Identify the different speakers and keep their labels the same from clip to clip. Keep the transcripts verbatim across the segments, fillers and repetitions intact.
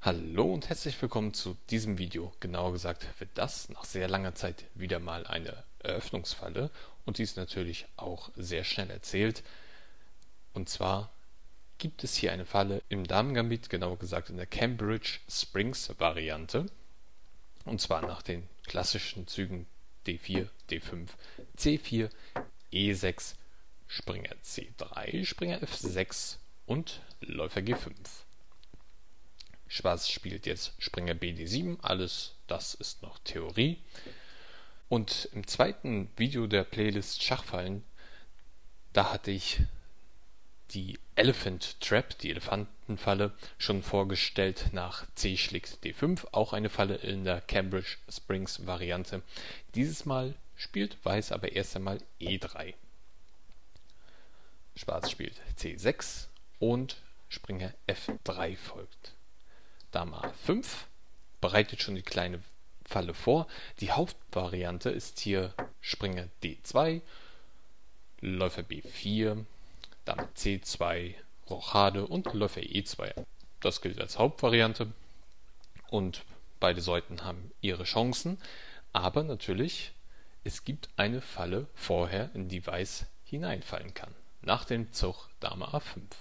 Speaker 1: Hallo und herzlich willkommen zu diesem Video. Genauer gesagt wird das nach sehr langer Zeit wieder mal eine Eröffnungsfalle und die ist natürlich auch sehr schnell erzählt. Und zwar gibt es hier eine Falle im Damengambit, genauer gesagt in der Cambridge Springs Variante. Und zwar nach den klassischen Zügen D vier, D fünf, C vier, E sechs, Springer C drei, Springer F sechs und Läufer G fünf. Schwarz spielt jetzt Springer B D sieben, alles das ist noch Theorie. Und im zweiten Video der Playlist Schachfallen, da hatte ich die Elephant Trap, die Elefantenfalle, schon vorgestellt nach C schlägt D fünf, auch eine Falle in der Cambridge Springs Variante. Dieses Mal spielt Weiß aber erst einmal E drei. Schwarz spielt C sechs und Springer F drei folgt. Dame A fünf bereitet schon die kleine Falle vor. Die Hauptvariante ist hier Springer D zwei, Läufer B vier, Dame C zwei, Rochade und Läufer E zwei. Das gilt als Hauptvariante und beide Seiten haben ihre Chancen. Aber natürlich, es gibt eine Falle vorher, in die Weiß hineinfallen kann. Nach dem Zug Dame A fünf.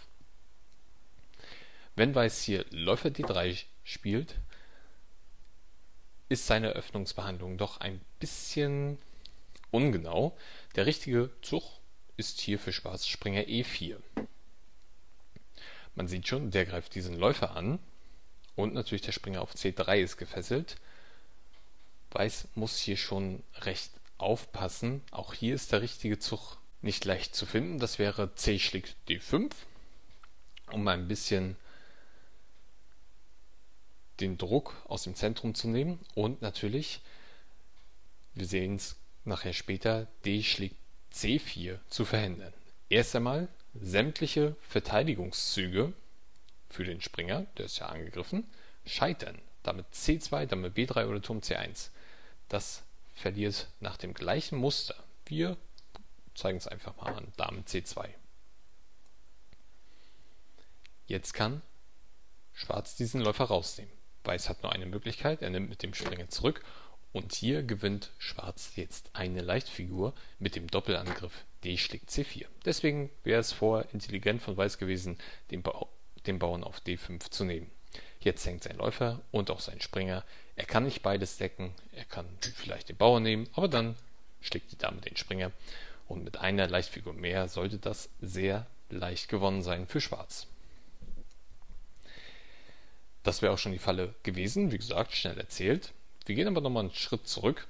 Speaker 1: Wenn Weiß hier Läufer D drei spielt, ist seine Eröffnungsbehandlung doch ein bisschen ungenau. Der richtige Zug ist hier für Schwarz Springer E vier. Man sieht schon, der greift diesen Läufer an und natürlich der Springer auf C drei ist gefesselt. Weiß muss hier schon recht aufpassen. Auch hier ist der richtige Zug nicht leicht zu finden. Das wäre C schlägt D fünf, um ein bisschen den Druck aus dem Zentrum zu nehmen und natürlich, wir sehen es nachher später, D schlägt C vier zu verhindern. Erst einmal sämtliche Verteidigungszüge für den Springer, der ist ja angegriffen, scheitern. Damit C zwei, damit B drei oder Turm C eins. Das verliert nach dem gleichen Muster. Wir zeigen es einfach mal an. Dame C zwei. Jetzt kann Schwarz diesen Läufer rausnehmen. Weiß hat nur eine Möglichkeit, er nimmt mit dem Springer zurück und hier gewinnt Schwarz jetzt eine Leichtfigur mit dem Doppelangriff D schlägt C vier. Deswegen wäre es vorher intelligent von Weiß gewesen, den, ba den Bauern auf D fünf zu nehmen. Jetzt hängt sein Läufer und auch sein Springer. Er kann nicht beides decken, er kann vielleicht den Bauern nehmen, aber dann schlägt die Dame den Springer und mit einer Leichtfigur mehr sollte das sehr leicht gewonnen sein für Schwarz. Das wäre auch schon die Falle gewesen, wie gesagt, schnell erzählt. Wir gehen aber nochmal einen Schritt zurück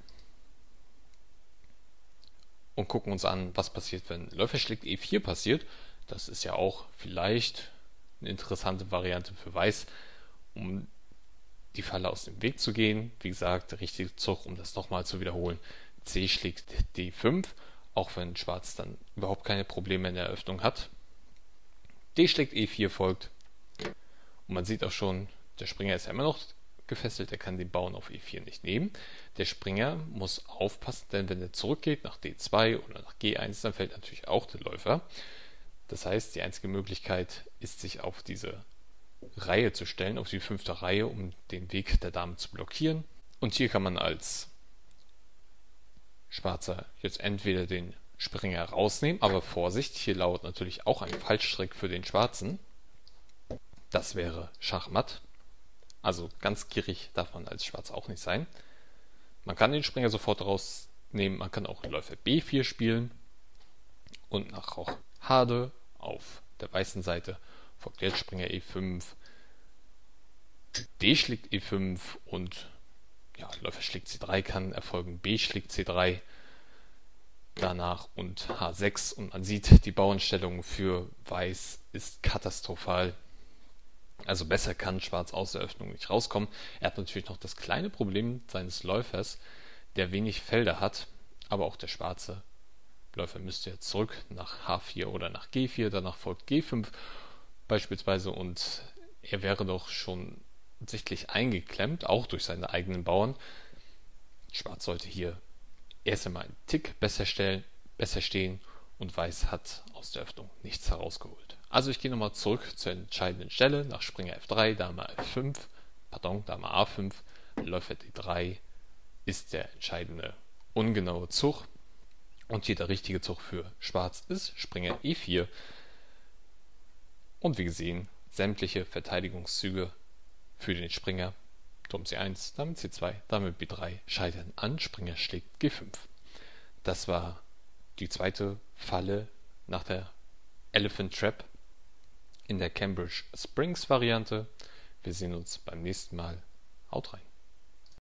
Speaker 1: und gucken uns an, was passiert, wenn Läufer schlägt E vier passiert. Das ist ja auch vielleicht eine interessante Variante für Weiß, um die Falle aus dem Weg zu gehen. Wie gesagt, der richtige Zug, um das nochmal zu wiederholen, C schlägt D fünf, auch wenn Schwarz dann überhaupt keine Probleme in der Eröffnung hat. D schlägt E vier folgt und man sieht auch schon, der Springer ist ja immer noch gefesselt, er kann den Bauern auf E vier nicht nehmen. Der Springer muss aufpassen, denn wenn er zurückgeht nach D zwei oder nach G eins, dann fällt natürlich auch der Läufer. Das heißt, die einzige Möglichkeit ist, sich auf diese Reihe zu stellen, auf die fünfte Reihe, um den Weg der Dame zu blockieren. Und hier kann man als Schwarzer jetzt entweder den Springer rausnehmen, aber Vorsicht, hier lauert natürlich auch ein Fallstrick für den Schwarzen. Das wäre Schachmatt. Also ganz gierig darf man als Schwarz auch nicht sein. Man kann den Springer sofort rausnehmen, man kann auch Läufer B vier spielen und nach Rochade auf der weißen Seite folgt jetzt Springer E fünf, D schlägt E fünf und ja, Läufer schlägt C drei kann erfolgen, B schlägt C drei danach und H sechs und man sieht, die Bauernstellung für Weiß ist katastrophal. Also besser kann Schwarz aus der Öffnung nicht rauskommen. Er hat natürlich noch das kleine Problem seines Läufers, der wenig Felder hat, aber auch der schwarze Läufer müsste jetzt zurück nach H vier oder nach G vier, danach folgt G fünf beispielsweise und er wäre doch schon sichtlich eingeklemmt, auch durch seine eigenen Bauern. Schwarz sollte hier erst einmal einen Tick besser, stellen, besser stehen und Weiß hat aus der Öffnung nichts herausgeholt. Also ich gehe nochmal zurück zur entscheidenden Stelle, nach Springer F drei, Dame F fünf, pardon, Dame A fünf, Läufer D drei ist der entscheidende ungenaue Zug. Und hier der richtige Zug für Schwarz ist Springer E vier. Und wie gesehen, sämtliche Verteidigungszüge für den Springer, Turm C eins, Dame C zwei, Dame B drei, scheitern an Springer schlägt G fünf. Das war die zweite Falle nach der Elephant Trap in der Cambridge Springs Variante. Wir sehen uns beim nächsten Mal. Haut rein.